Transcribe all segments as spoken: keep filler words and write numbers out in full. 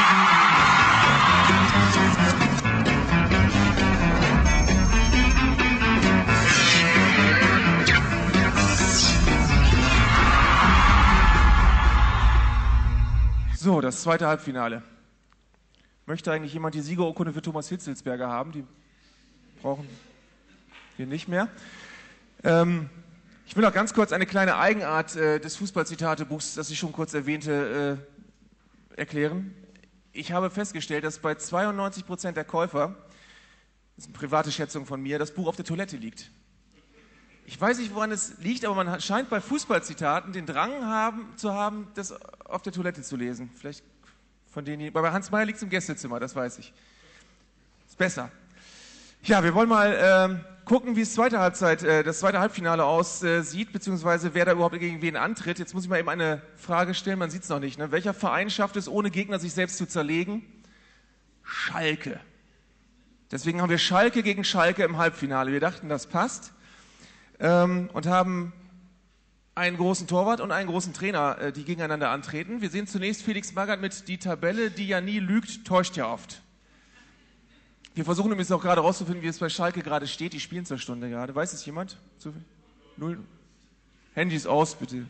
So, das zweite Halbfinale. Möchte eigentlich jemand die Siegerurkunde für Thomas Hitzelsberger haben? Die brauchen wir nicht mehr. Ähm, ich will noch ganz kurz eine kleine Eigenart äh, des Fußballzitatebuchs, das ich schon kurz erwähnte, äh, erklären. Ich habe festgestellt, dass bei zweiundneunzig Prozent der Käufer, das ist eine private Schätzung von mir, das Buch auf der Toilette liegt. Ich weiß nicht, woran es liegt, aber man scheint bei Fußballzitaten den Drang haben, zu haben, das auf der Toilette zu lesen. Vielleicht von denen, bei Hans Meyer liegt es im Gästezimmer, das weiß ich. Ist besser. Ja, wir wollen mal äh, gucken, wie es zweite Halbzeit, äh, das zweite Halbfinale aussieht, äh, beziehungsweise wer da überhaupt gegen wen antritt. Jetzt muss ich mal eben eine Frage stellen, man sieht es noch nicht. Ne? Welcher Verein schafft es, ohne Gegner sich selbst zu zerlegen? Schalke. Deswegen haben wir Schalke gegen Schalke im Halbfinale. Wir dachten, das passt. Ähm, und haben einen großen Torwart und einen großen Trainer, äh, die gegeneinander antreten. Wir sehen zunächst Felix Magath mit die Tabelle, die ja nie lügt, täuscht ja oft. Wir versuchen übrigens auch gerade rauszufinden, wie es bei Schalke gerade steht. Die spielen zur Stunde gerade. Weiß es jemand? Null. Handys aus, bitte.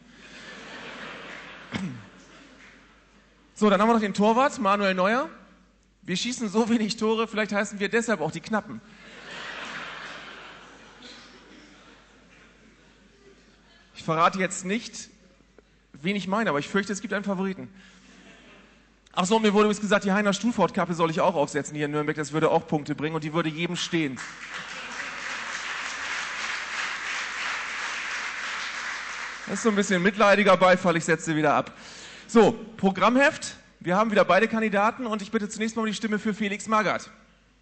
So, dann haben wir noch den Torwart, Manuel Neuer. Wir schießen so wenig Tore, vielleicht heißen wir deshalb auch die Knappen. Ich verrate jetzt nicht, wen ich meine, aber ich fürchte, es gibt einen Favoriten. Ach so, mir wurde übrigens gesagt, die Heiner Stuhlfort-Kappe soll ich auch aufsetzen hier in Nürnberg. Das würde auch Punkte bringen und die würde jedem stehen. Das ist so ein bisschen mitleidiger Beifall, ich setze wieder ab. So, Programmheft. Wir haben wieder beide Kandidaten und ich bitte zunächst mal um die Stimme für Felix Magath.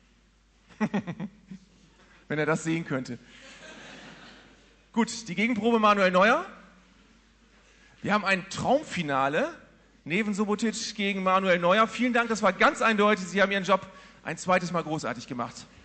Wenn er das sehen könnte. Gut, die Gegenprobe Manuel Neuer. Wir haben ein Traumfinale. Neven Subotic gegen Manuel Neuer. Vielen Dank, das war ganz eindeutig. Sie haben Ihren Job ein zweites Mal großartig gemacht.